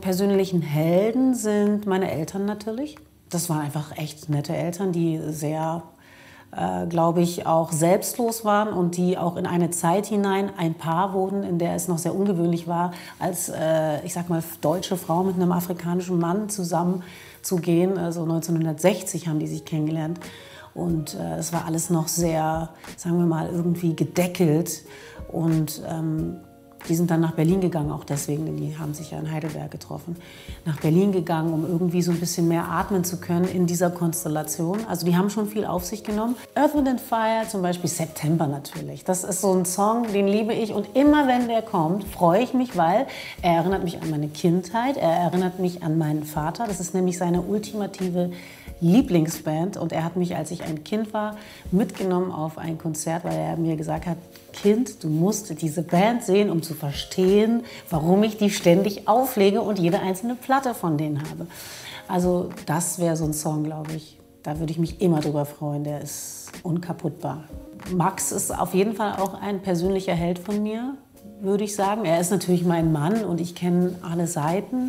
persönlichen Helden sind meine Eltern natürlich. Das waren einfach echt nette Eltern, die sehr, glaube ich, auch selbstlos waren und die auch in eine Zeit hinein ein Paar wurden, in der es noch sehr ungewöhnlich war, als, ich sag mal, deutsche Frau mit einem afrikanischen Mann zusammenzugehen. Also 1960 haben die sich kennengelernt. Und es war alles noch sehr, sagen wir mal, irgendwie gedeckelt. Und die sind dann nach Berlin gegangen, auch deswegen, denn die haben sich ja in Heidelberg getroffen. Nach Berlin gegangen, um irgendwie so ein bisschen mehr atmen zu können in dieser Konstellation. Also die haben schon viel auf sich genommen. Earth, Wind and Fire, zum Beispiel September natürlich. Das ist so ein Song, den liebe ich. Und immer wenn der kommt, freue ich mich, weil er erinnert mich an meine Kindheit. Er erinnert mich an meinen Vater. Das ist nämlich seine ultimative Lieblingsband. Und er hat mich, als ich ein Kind war, mitgenommen auf ein Konzert, weil er mir gesagt hat, Kind, du musst diese Band sehen, um zu verstehen, warum ich die ständig auflege und jede einzelne Platte von denen habe. Also das wäre so ein Song, glaube ich. Da würde ich mich immer drüber freuen. Der ist unkaputtbar. Max ist auf jeden Fall auch ein persönlicher Held von mir, würde ich sagen. Er ist natürlich mein Mann und ich kenne alle Seiten.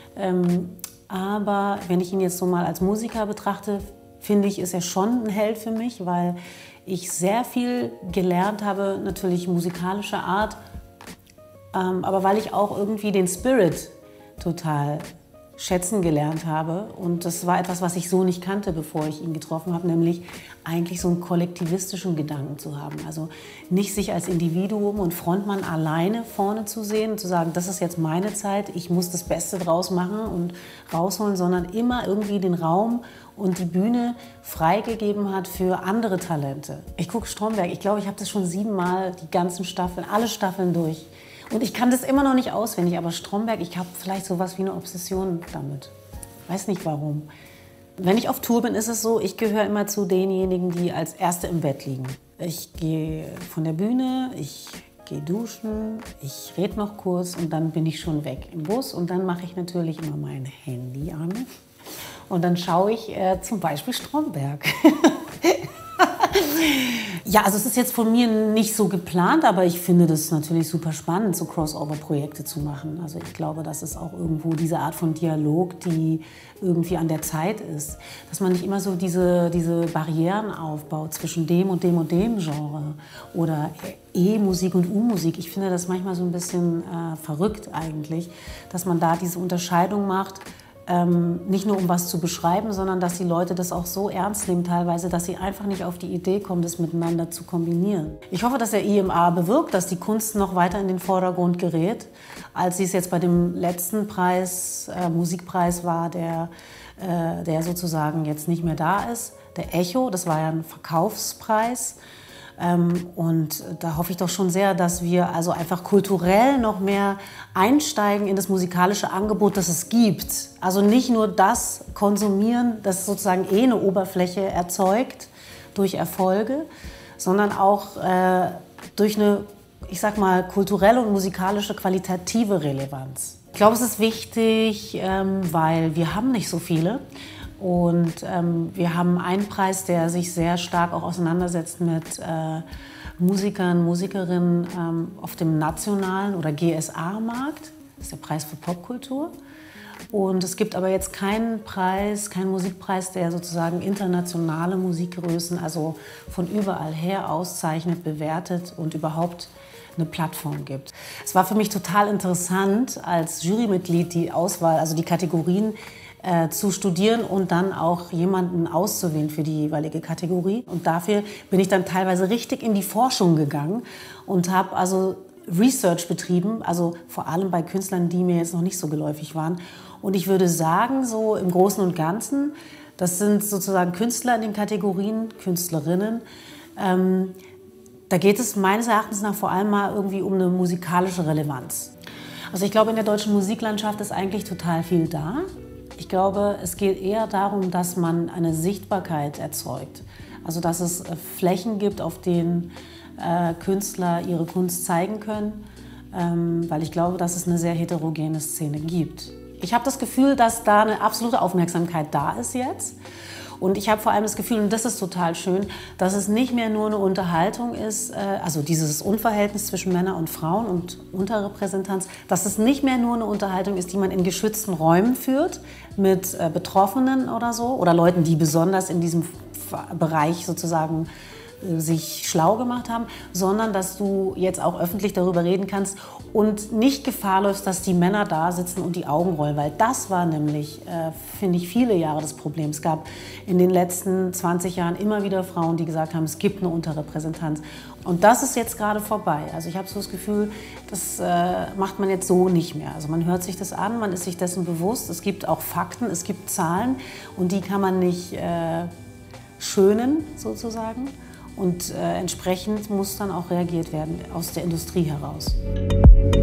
Aber wenn ich ihn jetzt so mal als Musiker betrachte, finde ich, ist er schon ein Held für mich, weil ich sehr viel gelernt habe, natürlich musikalischer Art, aber weil ich auch irgendwie den Spirit total schätzen gelernt habe. Und das war etwas, was ich so nicht kannte, bevor ich ihn getroffen habe, nämlich eigentlich so einen kollektivistischen Gedanken zu haben. Also nicht sich als Individuum und Frontmann alleine vorne zu sehen und zu sagen, das ist jetzt meine Zeit, ich muss das Beste draus machen und rausholen, sondern immer irgendwie den Raum und die Bühne freigegeben hat für andere Talente. Ich gucke Stromberg, ich glaube, ich habe das schon 7-mal, die ganzen Staffeln, alle Staffeln durch. Und ich kann das immer noch nicht auswendig, aber Stromberg, ich habe vielleicht sowas wie eine Obsession damit. Weiß nicht warum. Wenn ich auf Tour bin, ist es so, ich gehöre immer zu denjenigen, die als Erste im Bett liegen. Ich gehe von der Bühne, ich gehe duschen, ich rede noch kurz und dann bin ich schon weg im Bus. Und dann mache ich natürlich immer mein Handy an und dann schaue ich zum Beispiel Stromberg. Ja, also es ist jetzt von mir nicht so geplant, aber ich finde das natürlich super spannend, so Crossover-Projekte zu machen. Also ich glaube, das ist auch irgendwo diese Art von Dialog, die irgendwie an der Zeit ist. Dass man nicht immer so diese Barrieren aufbaut zwischen dem und dem und dem Genre oder E-Musik und U-Musik. Ich finde das manchmal so ein bisschen verrückt eigentlich, dass man da diese Unterscheidung macht. Nicht nur um was zu beschreiben, sondern dass die Leute das auch so ernst nehmen teilweise, dass sie einfach nicht auf die Idee kommen, das miteinander zu kombinieren. Ich hoffe, dass der IMA bewirkt, dass die Kunst noch weiter in den Vordergrund gerät, als sie es jetzt bei dem letzten Preis, Musikpreis war, der sozusagen jetzt nicht mehr da ist. Der Echo, das war ja ein Verkaufspreis. Und da hoffe ich doch schon sehr, dass wir also einfach kulturell noch mehr einsteigen in das musikalische Angebot, das es gibt. Also nicht nur das konsumieren, das sozusagen eine Oberfläche erzeugt durch Erfolge, sondern auch durch eine, ich sag mal, kulturelle und musikalische qualitative Relevanz. Ich glaube, es ist wichtig, weil wir haben nicht so viele. Und wir haben einen Preis, der sich sehr stark auch auseinandersetzt mit Musikern, Musikerinnen auf dem nationalen oder GSA-Markt. Das ist der Preis für Popkultur. Und es gibt aber jetzt keinen Preis, keinen Musikpreis, der sozusagen internationale Musikgrößen, also von überall her auszeichnet, bewertet und überhaupt eine Plattform gibt. Es war für mich total interessant, als Jurymitglied die Auswahl, also die Kategorien zu studieren und dann auch jemanden auszuwählen für die jeweilige Kategorie. Und dafür bin ich dann teilweise richtig in die Forschung gegangen und habe also Research betrieben, also vor allem bei Künstlern, die mir jetzt noch nicht so geläufig waren. Und ich würde sagen, so im Großen und Ganzen, das sind sozusagen Künstler in den Kategorien, Künstlerinnen. Da geht es meines Erachtens nach vor allem mal irgendwie um eine musikalische Relevanz. Also ich glaube, in der deutschen Musiklandschaft ist eigentlich total viel da. Ich glaube, es geht eher darum, dass man eine Sichtbarkeit erzeugt. Also dass es Flächen gibt, auf denen Künstler ihre Kunst zeigen können, weil ich glaube, dass es eine sehr heterogene Szene gibt. Ich habe das Gefühl, dass da eine absolute Aufmerksamkeit da ist jetzt Und ich habe vor allem das Gefühl, und das ist total schön, dass es nicht mehr nur eine Unterhaltung ist, also dieses Unverhältnis zwischen Männern und Frauen und Unterrepräsentanz, dass es nicht mehr nur eine Unterhaltung ist, die man in geschützten Räumen führt, mit Betroffenen oder so, oder Leuten, die besonders in diesem Bereich sozusagen sich schlau gemacht haben, sondern dass du jetzt auch öffentlich darüber reden kannst und nicht Gefahr läufst, dass die Männer da sitzen und die Augen rollen, weil das war nämlich, finde ich, viele Jahre das Problem. Es gab in den letzten 20 Jahren immer wieder Frauen, die gesagt haben, es gibt eine Unterrepräsentanz. Und das ist jetzt gerade vorbei. Also ich habe so das Gefühl, das macht man jetzt so nicht mehr. Also man hört sich das an, man ist sich dessen bewusst, es gibt auch Fakten, es gibt Zahlen und die kann man nicht schönen sozusagen. Und entsprechend muss dann auch reagiert werden aus der Industrie heraus.